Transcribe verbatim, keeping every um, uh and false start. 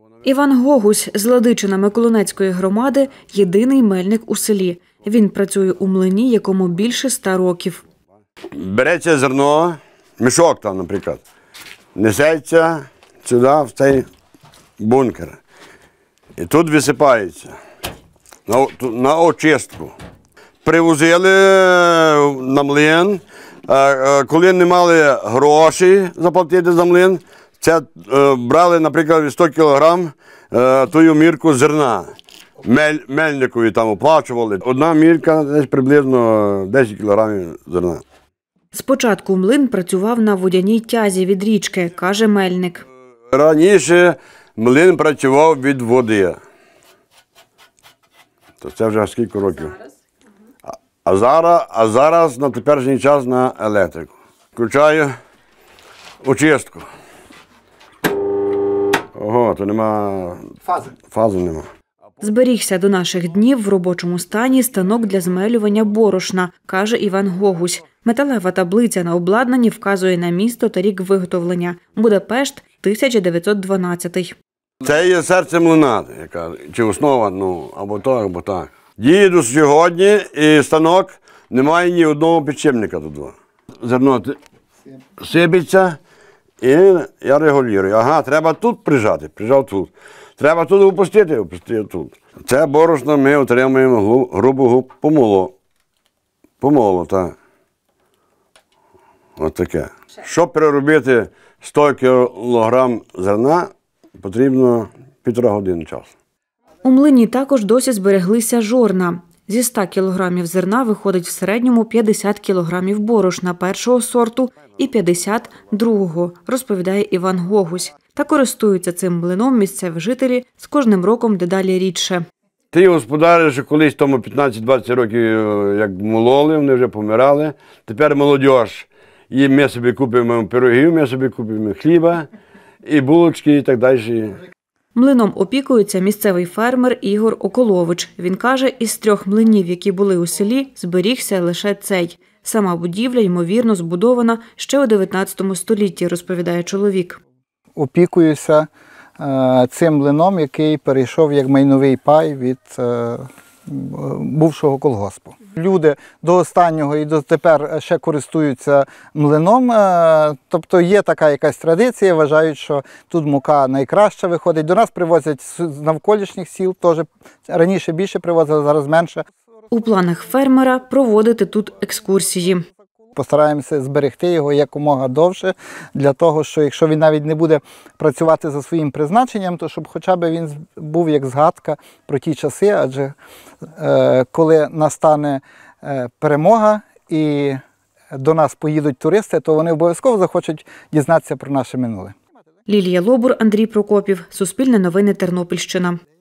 Іван Гогусь з Ладичина Миколинецької громади – єдиний мельник у селі. Він працює у млині, якому більше ста років. Береться зерно, мішок там, наприклад, несеться сюди, в цей бункер. І тут висипається на, на очистку. Привозили на млин, коли не мали грошей заплатити за млин, це брали, наприклад, сто кілограм тую мірку зерна. Мель, мельникові там оплачували. Одна мірка десь приблизно десять кілограмів зерна. Спочатку млин працював на водяній тязі від річки, каже мельник. Раніше млин працював від води. То це вже скільки років. А зараз, а зараз на теперішній час на електрику. Включаю очистку. Ого, то нема фази. Фази нема. Зберігся до наших днів в робочому стані станок для змелювання борошна, каже Іван Гогусь. Металева таблиця на обладнанні вказує на місто та рік виготовлення – Будапешт, тисяча дев'ятсот дванадцятий. Це є серце млина, яка, чи основа, ну, або так, або так. Їду сьогодні і станок, немає ні одного підшипника тут. Зерно сипеться і я регулюю. Ага, треба тут прижати, прижав тут. Треба тут опустити, опустив тут. Це борошно ми отримуємо грубого помолу. Помолу, так. Ось таке. Щоб переробити сто кілограм зерна, потрібно півтора години часу. У млині також досі збереглися жорна. Зі ста кілограмів зерна виходить в середньому п'ятдесят кілограмів борошна першого сорту і п'ятдесят другого, розповідає Іван Гогусь. Та користуються цим млином місцеві жителі з кожним роком дедалі рідше. Ті господарі, що колись тому п'ятнадцять-двадцять років як мололи, вони вже помирали. Тепер молодь. І ми собі купимо пирогів, ми собі купимо хліба, і булочки, і так далі. Млином опікується місцевий фермер Ігор Околович. Він каже, із трьох млинів, які були у селі, зберігся лише цей. Сама будівля, ймовірно, збудована ще у дев'ятнадцятому столітті, розповідає чоловік. Опікуюся цим млином, який перейшов як майновий пай від бувшого колгоспу. Люди до останнього і дотепер ще користуються млином, тобто є така якась традиція, вважають, що тут мука найкраща виходить. До нас привозять з навколишніх сіл, теж раніше більше привозили, зараз менше. У планах фермера проводити тут екскурсії. Постараємося зберегти його якомога довше, для того, що якщо він навіть не буде працювати за своїм призначенням, то щоб хоча б він був як згадка про ті часи, адже е, коли настане е, перемога і до нас поїдуть туристи, то вони обов'язково захочуть дізнатися про наше минуле. Лілія Лобур, Андрій Прокопів. Суспільне новини, Тернопільщина.